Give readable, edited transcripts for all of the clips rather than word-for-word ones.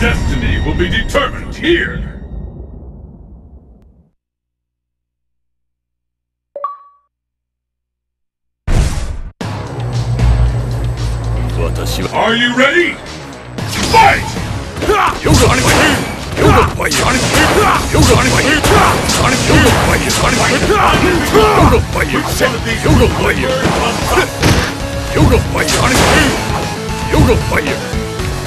destiny will be determined here! 私は Are you ready? Fight! よくありませんよくファイヤーよくありませんよくファイヤーよくファイヤーよくファイヤーよくファイヤーよくファイヤーよくファイヤー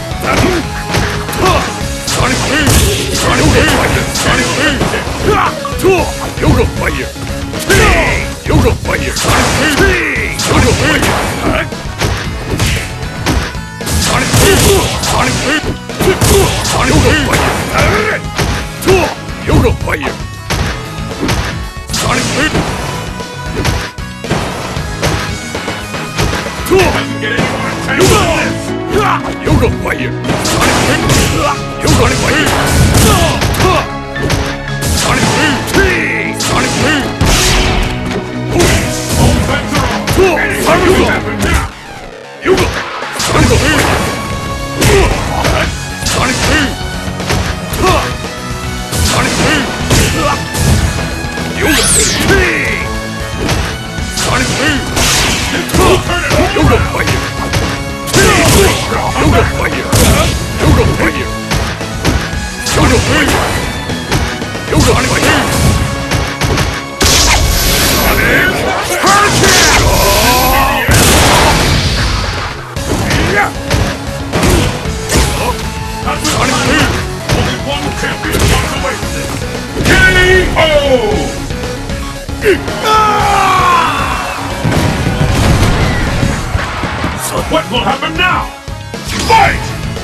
What will happen now? Fight!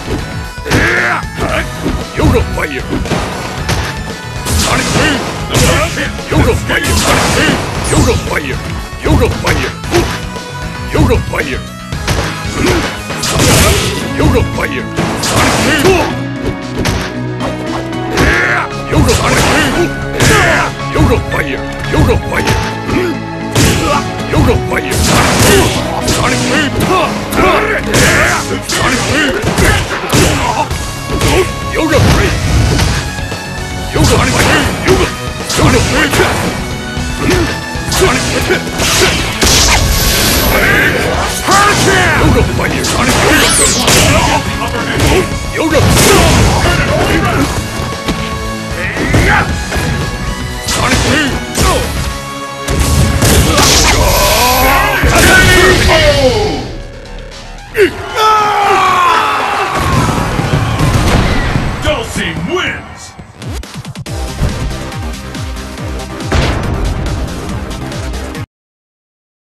Yoga fire! Sonic Boom! Yoga fire! Yoga fire! Yoga fire! Yoga fire! Yoga fire! Sonic Boom! Yoga fire! Yoga fire! Yoga fire! Yoga fire! Sonic Boom! Sonic Boom! Yoga free! Yoga Sonic Boom! Yoga! Sonic Boom! Sonic Boom! Yoga fire! Sonic Boom! Yoga